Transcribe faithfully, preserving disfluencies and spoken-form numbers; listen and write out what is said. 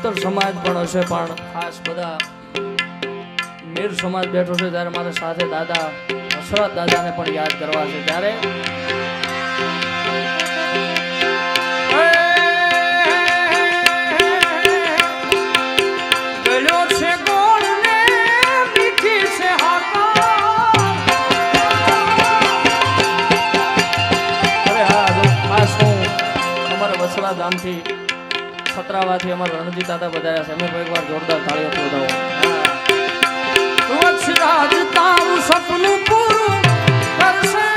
માતર સમાજ પણ હશે, પણ ખાસ બધા મીર સમાજ બેઠો છે ત્યારે મારે સાથે દાદા હસરત દાદાને પણ યાદ કરવા છે. ત્યારે ગામથી છત્રાવાથી અમારા રણજીત દાદા બધાયા છે. અમે એકવાર જોરદાર તાળીઓ બજાવો. વત્સરાજ તારું સપનું પૂરું કરશે.